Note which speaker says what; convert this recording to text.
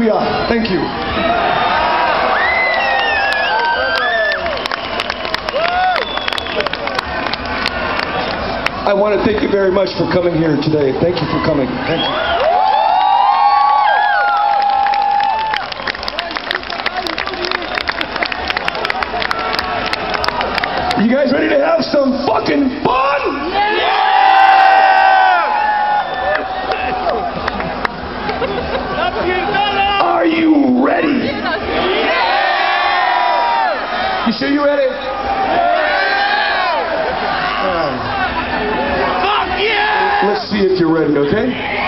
Speaker 1: we are. Thank you. I want to thank you very much for coming here today. Thank you for coming. Thank you. You guys ready to have some fucking fun? Yeah! Are you ready? Yeah! You sure you're ready? Yeah! Fuck yeah! Let's see if you're ready, okay?